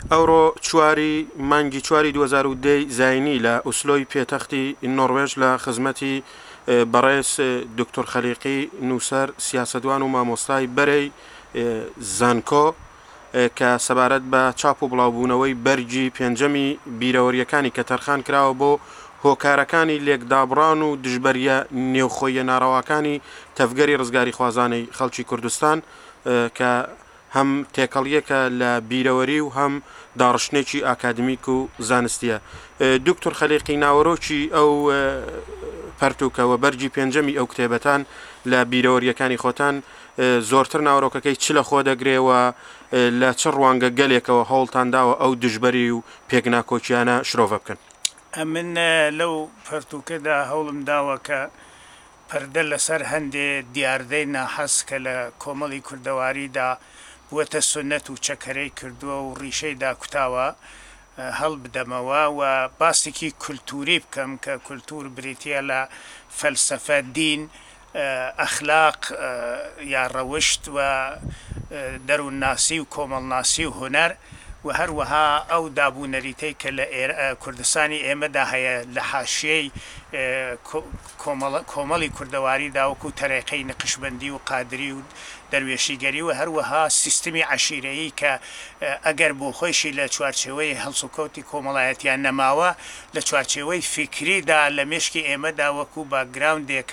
ئەوڕۆ چواری مانگی چواری 2010 زاینی لە ئوسلۆی پێتەختی نۆڕوێژ لە خزمەتی بەڕێز دکتۆر خەلیقی نووسەر سیاسەتوان و مامۆستای بەرەی زانکۆ کە سەبارەت بە چاپ و بڵاوبوونەوەی بەرگی پێنجەمی بیرەوەریەکانی کە تەرخان کراوە بۆ هۆکارەکانی لێکدابڕان و دژبەریە نێوخۆیە ناڕەواکانی تەفگەری ڕزگاری خوازانەی خەڵکی کوردستان کە هەم تێکەڵیەکە لە بیرەوەری و هەم داڕشتێکی ئاکادمیک و زانستیە. دکتۆر خەلیقی ناوەڕۆکی ئەو پەرتوکەوە بەرگی پێنجەمی ئەو کتێبەتان لە بیرەوەریەکانی خۆتان زۆرتر ناوەڕۆکەکەی چ لە خۆ دەگرێەوە لە چ ڕوانگە گەلێکەوە هەوڵتان داوە ئەو دژبەری و پێکناکۆچیانە شرۆڤە بکەن؟ من لەو پەرتوکەدا هەوڵم داوە کە پەردە لەسەر هەندێ دیاردەی ناحەس کە لە کۆمەڵی کوردەواریدا بووەتە سنەت و چەکەرەی کردووە و ڕیشەیدا کوتاوە هەڵ بدەمەوە و باسێکی کولتوری بکەم کە کولتور بریتە لە فەلسەفە دین ئەخلاق یا ڕەوشت و دەروونناسی و کۆمەڵناسی و هونەر و هەروەها ئەو دابوونەریتەی کە لە کوردستانی ئێمەدا هەیە لە حاشیەی کۆمەڵی کوردەواری داوەکو تەرێقەی نەقشبەندی و قادری و دەروێشیگەری و هەروەها سیستمی عەشیرەیی کە ئەگەر بۆ خۆشی لە چوارچێوەی هەڵسوکەوتی کۆمەڵایەتیان نەماوە لە چوارچێوەی فیکریدا لە مێشکی ئێمەدا وەکو باگراوندێک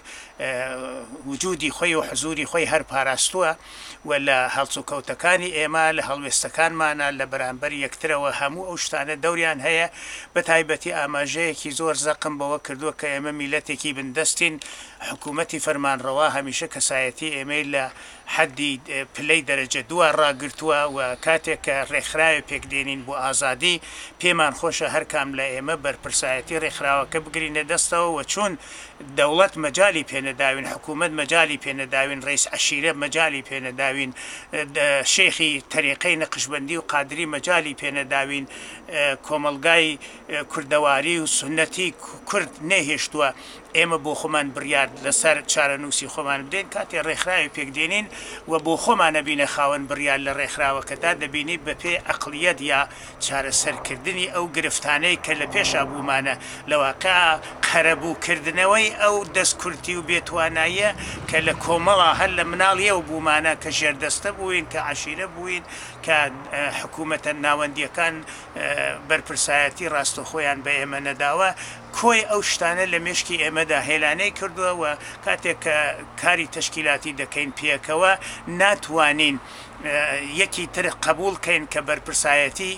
وجودی خۆی و حزوری خۆی هەر پاراستووە و لە هەڵسوکەوتەکانی ئێمە لە هەڵوێستەکانمانە لە بەرامبەر یەکترەوە هەموو ئەو شتانە دەوریان هەیە بە تایبەتی ئاماژەیەکی زۆر زەقم بەوە کردووە کە ئێمە میلەتێکی بندەستین حکوومەتی فەرمانڕەوا هەمیشە کەسایەتی ئێمەی لە حەدی پلەی دەرەجە دووە ڕاگرتووە و کاتێک کە ڕێکخراوە پێکدێنین بۆ ئازادی پێمان خۆشە هەرکام لە ئێمە بەرپرسایەتی ڕێکخراوەکە بگرینە دەستەوە و چۆن دەوڵەت مەجای پێنەداوین حکوومەت مەجای پێنەداوین ڕئیس عەشیرە مەجای پێنەداوین شێخی تەریقەی نەقشبەندی و قادری مەجای پێنەداوین کۆمەلگای کوردەواری و سنەتی کورد نەهێشتووە ئێمە بۆ خۆمان بڕیار لەسەر چارەنووسی خۆمان بدەین کاتێ ڕێکخراوی پێکدێنین و بۆ خۆمان نەبینە خاوەن بڕیار لە ڕێکخراوەکەدا دەبینی بە پێی عەقڵیەت یا چارەسەرکردنی ئەو گرفتانەی کە لە پێشا بوومانە لەواقع قەرەبووکردنەوەی ئەو دەستکورتی و بێتواناییە کە لە کۆمەڵا هەر لە مناڵیەوە بوومانە کە ژێردەستە بووین کە عەشیرە بووین کە حکوومەتە ناوەندیەکان بەرپرسایەتی ڕاستەخۆیان بە ئێمە نەداوە کۆی ئەو شتانە لە مێشکی ئێمەدا هێلانەی کردووە و کاتێک کە کاری تەشکیلاتی دەکەین پێکەوە ناتوانین یەکی تر قبولکەین کە بەرپرسایەتی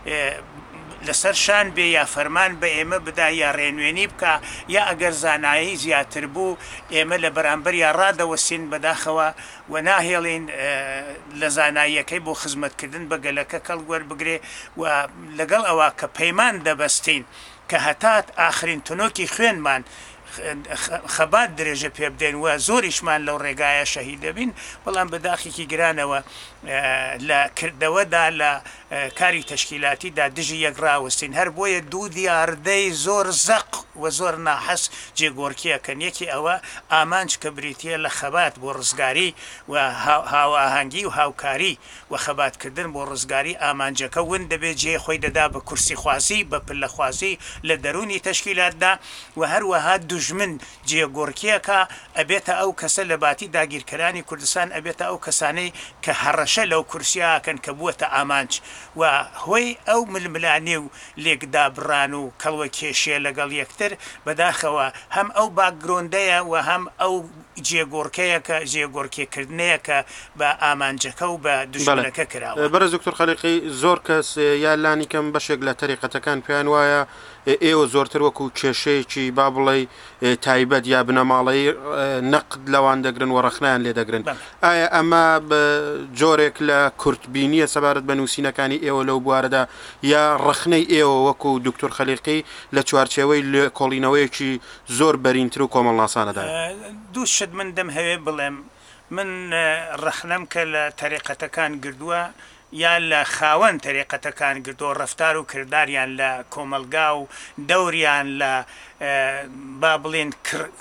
لەسەر شان بێ یا فەرمان بە ئێمە بدا یا ڕێنوێنی بکە یا ئەگەر زانایی زیاتر بوو ئێمە لە بەرامبەر یا ڕادەوەسین بەداخەوە و ناهێڵین لە زاناییەکەی بۆ خزمەتکردن بە گەلەکە کەڵگوەر بگرێ و لەگەڵ ئەوە کە پەیمان دەبەستین کە هەتات ئاخرین تونۆکی خوێنمان خەبات درێژە پێ بدەین و زۆریشمان لەو ڕێگایە شەهید دەبین بەڵام بەداخێکی گرانەوە لە کردەوەدا لە کاری تەشکیلاتیدا دژی یەکڕاوەستین هەر بۆیە دوو دیاردەی زۆر زەق و زۆر ناحەس جێگۆڕکیەکەن یەکی ئەوە ئامانج کە بریتە لە خەبات بۆ ڕزگاری و هاوئاهەنگی و هاوکاری و خەباتکردن بۆ ڕزگاری ئامانجەکە ون دەبێت جێ خۆی دەدا بە کورسی خوازی بە پلەخوازی لە دەرونی تەشکیلاتدا و هەروەها دوژمن جێگۆڕکیەکە ئەبێتە ئەو کەسە لە باتی داگیرکەرانی کوردستان ئەبێتە ئەو کەسانەی کە هەڕەشە لەو کورسیاکەن کە بووەتە ئامانج و هۆی ئەو ململانێ و لێکدابڕان و کەڵوە کێشیە لەگەڵ یەکتر بەداخەوە هەم ئەو باگرۆندەیە و هەم ئەو جێگۆڕکەیەکە جێگۆڕکێکردنەیەکە بە ئامانجەکە و بە دوژمنەکە کراوە. بەرز دکتۆر خەلیقی زۆر کەس یا لانی کەم بەشێک لە تەریقەتەکان پێیان وایە ئێوە زۆرتر وەکو کێشەیەکی با بڵێ تایبەت یا بنەماڵەی نەقد لەوان دەگرن و ڕەخنیان لێ دەگرن. ئایا ئەمە جۆرێک لە کورتبینیە سەبارەت بە نووسینەکانی ئێوە لەو بوارەدا یا ڕەخنەی ئێوە وەکو دکتۆر خەلیقی لە چوارچێوەی کۆڵینەوەیەکی زۆر بەرینتر و کۆمەڵناسانەدا؟ دوو شت من دەم هەوێ بڵێم من ڕەخنەم کە لە تەریقەتەکان گردووە یا لە خاوەن تەریقەتەکان گردۆ ڕەفتار و کرداریان لە کۆمەلگا و دەوریان لە با بڵێن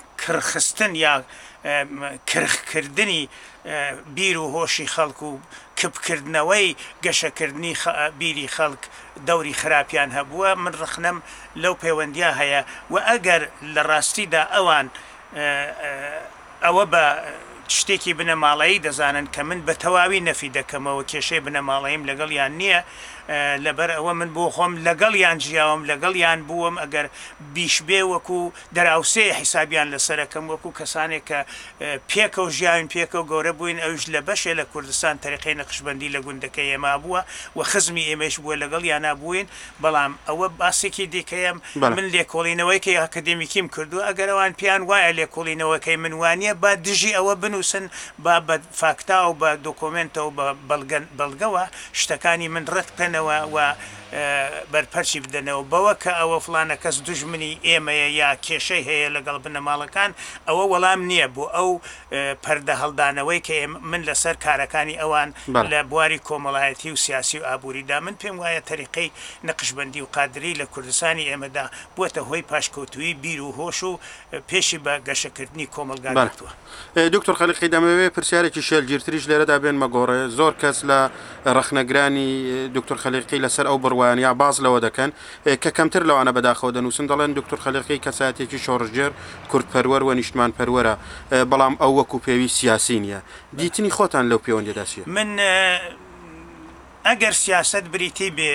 کرخستن یا کرخکردنی بیر و هۆشی خەڵک و کپکردنەوەی گەشەکردنی بیری خەڵک دەوری خراپیان هەبووە من ڕخنم لەو پەیوەندیا هەیە و ئەگەر لە ڕاستیدا ئەوان ئەوە بە شتێکی بنەماڵەیی دەزانن کە من بە تەواوی نەفی دەکەمەوە کێشەی بنەماڵەییم لەگەڵیان نییە لەبەر ئەوە من بۆ خۆم لەگەڵیان ژیاوم لەگەڵیان بووم ئەگەر بیشبێ وەکو دەراوسێ حیسابیان لەسەرەکەم وەکو کەسانێک کە پێکە و ژیاوین پێکە و گەورە بووین ئەوش لە بەشێ لە کوردستان تەریقەی نەقشبەندی لە گوندەکەی ئێمە بووە و خزمی ئێمەش بووە لەگەڵیان نابووین بەڵام ئەوە باسێکی دیکەیەم من لێکۆڵینەوەیکەی ئاکادێمیکیم کردو ئەگەرەوان پیان وایە لێکۆڵینەوەکەی من وانە با دژی ئەوە بنووسن با بە فاکتا و بە دۆکۆمنتەوە بە بەڵگەوە شتەکانی من ڕەت بکەنەوە و بەرپەرچی بدەنەوە بەوە کە ئەوە فلانە کەس دوژمنی ئێمەیە یا کێشەی هەیە لەگەڵ بنەماڵەکان ئەوە وەڵام نییە بۆ ئەو پەردە هەڵدانەوەی کە من لەسەر کارەکانی ئەوان لە بواری کۆمەڵایەتی و سیاسی و ئابووریدا من پێم وایە تەریقەی نەقشبەندی و قادری لە کوردستانی ئێمەدا بووەتە هۆی پاشکەوتوی بیر و هۆش و پێشی بە گەشەکردنی کۆمەلگاتوە. دکتۆر خەلیقی دەمەوێت پرسیارێکی شێلگیرتریش لێرەدا بێن مەگۆڕێ زۆر کەس لە ڕەخنەگرانی دکتۆر خەلیقی لەسەر ئەو بڕوان یا باز لەوە دەکەن کە کەمتر لەوانە بەداخەوە دەنووسن دەڵێن دکتۆر خەلیقی کەساتێکی شۆڕژێر کورتپەروەر و نیشتمان پەروەرە بەڵام ئەو وەکو پێوی سیاسی نییە دیتنی خۆتان لەو پەیوەندیدا چییە؟ من ئەگەر سیاست بریتی بێ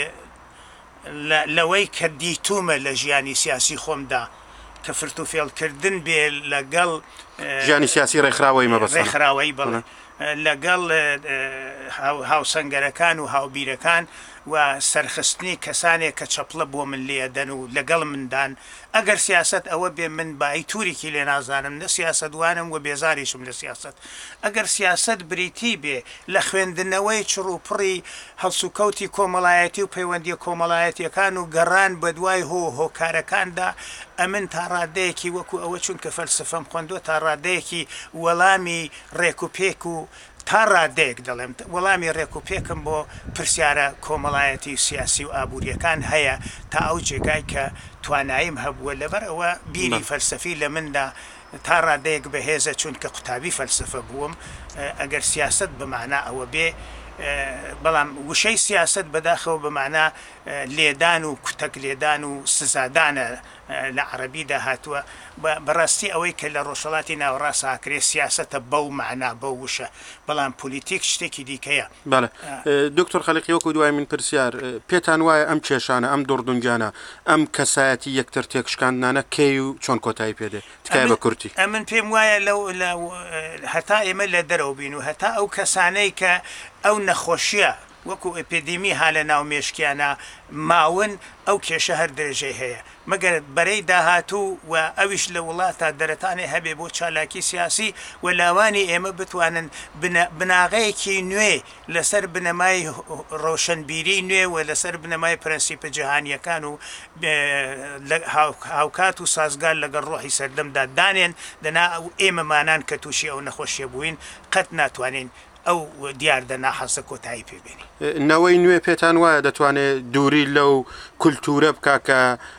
لەوەی کە دیتومە لە ژیانی سیاسی خۆمدا کە فرت و فێڵکردن بێ لەگەڵ ژیانی سیاسی ڕێکخراوەی مەبەست ڕێکخراوەی بڵێ لەگەڵ هاوسەنگەرەکان و هاوبیرەکان و سەرخستنی کەسانێک کە چەپڵە بۆ من لێدەن و لەگەڵ مندان ئەگەر سیاست ئەوە بێ من بای توورێکی لێ نازانم نە سیاسەتوانم و بێزاریشم لە سیاست ئەگەر سیاست بریتی بێ لە خوێندنەوەی چڕوپڕی هەڵسوکەوتی کۆمەڵایەتی و پەیوەندی کۆمەڵایەتیەکان و گەڕان بە دوای هۆکارەکاندا ئەمن تا ڕادەیەکی وەکو ئەوە چونکە فەلسفەم خوێندووە تا ڕادەیەکی وەڵامی ڕێک و پێک و تا ڕادەیەک دەڵێم وەڵامی ڕێک و پێکم بۆ پرسیارە کۆمەڵایەتی سیاسی و ئابوووریەکان هەیە تا ئەو جێگای کە تواناییم هەبووە لەبەر ئەوە بیری فەلسفی لە مندا تا ڕادەیەک بەهێزە چونکە قوتابی فەلسفە بووم ئەگەر سیاست بمانە ئەوە بێ بەڵام وشەی سیاست بەداخەوە بمانە لێدان و کوتەک لێدان و سزادانە لە عەرەبیدا هاتووە بەڕاستی ئەوەی کە لە ڕۆژهەڵاتی ناوەڕاست هاکرێ سیاسەتە بەو معنا بەو وشە بەڵام پۆلیتیک شتێکی دیکەیە. بەڵێ دکتۆر خەلیقی وەکو دوای من پرسیار پێتان وایە ئەم کێشانە ئەم دوڕدونجانە ئەم کەسایەتی یەکتر تێکشکاندانە کێی و چۆن کۆتایی پێدێ تکایە بە کورتی ئەمن پێم وایە لەو هەتا ئێمە لە دەرەوە بین و هەتا ئەو کەسانەی کە ئەو نەخۆشیە وەکو ئەپیدمی ها لە ناو مێشکیانە ماون ئەو کێشە هەر درێژەی هەیە مەگەر بەرەی داهاتوو و ئەویش لە وڵاتە دەرەتانێ هەبێ بۆ چالاکی سیاسی و لاوانی ئێمە بتوانن بناغەیەکی نوێ لەسەر بنەمای ڕۆشنبیری نوێ و لەسەر بنەمای پرەنسیپە جیهانیەکان و هاوکات و سازگار لەگەڵ ڕۆحی سەردەمدا دانێن دەنا ئێمەمانان کە تووشی ئەو نەخۆشیە بووین قەت ناتوانین ئەو دیاردە ناحەسە کۆتایی پێبێنی نەوەی نوێ پێتان وایە دەتوانێت دووری لەو کولتورە بکە کە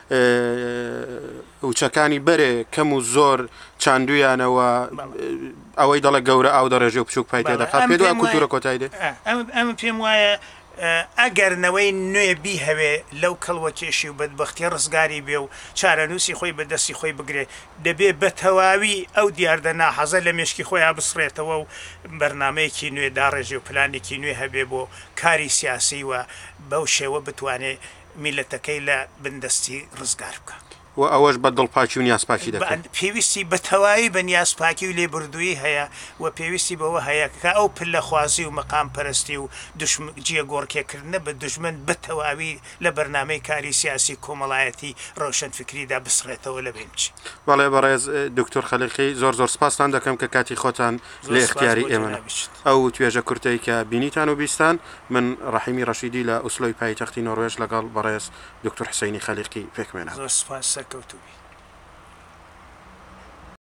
وچەکانی بەرێ کەم و زۆر چاندویانەوە ئەوەی دەڵە گەورە ئاو دەڕێژێ و بچووک پای تێدەخات پێ دوای کولتورە کۆتایی دێ ئەم پێم وایە ئەگەرنەوەی نوێبی هەوێ لەو کەڵوە کێشی و بەدبەختی ڕزگاری بێ و چارەنووسی خۆی بەدەستی خۆی بگرێ دەبێ بە تەواوی ئەو دیاردە ناحەزە لە مێشکی خۆیان بسڕێتەوە و بەرنمەیەکی نوێ داڕێژێ و پلانێکی نوێ هەبێ بۆ کاری سیاسی و بەو شێوە بتوانێت میلەتەکەی لە بندستی ڕزگار بکە و ئەوەش بە دڵپاکی و نیازپاکی دەکەن پێویستی بە تەواوی بە نیازپاکی و لێبوردووی هەیە و پێویستی بەوە هەیە کە ئەو پلە خوازی و مەقام پەرستی و جیە گۆڕکێکردنە بە دژمن بە تەواوی لە بەرنمەی کاری سیاسی کۆمەڵایەتی ڕۆشن فکریدا بسڕێتەوە لە بێنچ. بەڵێ بەڕێز دکتۆر خەلیقی زۆر زۆر سپاسان دەکەم کە کاتی خۆتان لە اختیاری ئێمە ئەو توێژە کورتەی کە بینیتان و بیستان من ڕەحیمی ڕەشیدی لە ئوسلۆی پایتەختی نۆروێژ لەگەڵ بەڕێز دکتۆر حسینی خەلیقی پێکمێنم. زۆر سپاس سەرکەوتوبی.